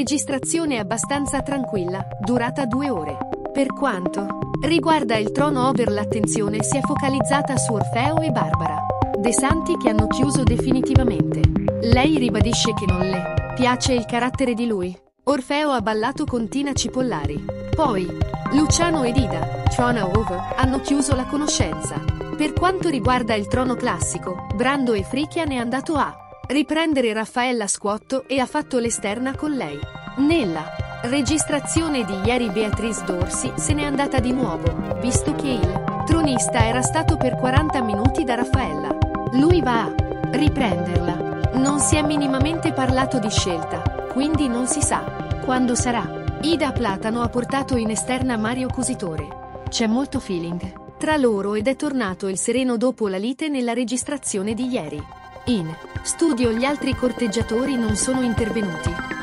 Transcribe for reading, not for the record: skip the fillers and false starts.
Registrazione abbastanza tranquilla, durata 2 ore. Per quanto riguarda il trono over, l'attenzione si è focalizzata su Orfeo e Barbara De Santi, che hanno chiuso definitivamente. Lei ribadisce che non le piace il carattere di lui. Orfeo ha ballato con Tina Cipollari. Poi Luciano ed Ida Trona Over hanno chiuso la conoscenza. Per quanto riguarda il trono classico, Brando e Frichian è andato a riprendere Raffaella Squotto e ha fatto l'esterna con lei. Nella registrazione di ieri Beatrice Dorsi se n'è andata di nuovo, visto che il tronista era stato per 40 minuti da Raffaella. Lui va a riprenderla. Non si è minimamente parlato di scelta, quindi non si sa quando sarà. Ida Platano ha portato in esterna Mario Cusitore. C'è molto feeling tra loro ed è tornato il sereno dopo la lite nella registrazione di ieri. In studio gli altri corteggiatori non sono intervenuti.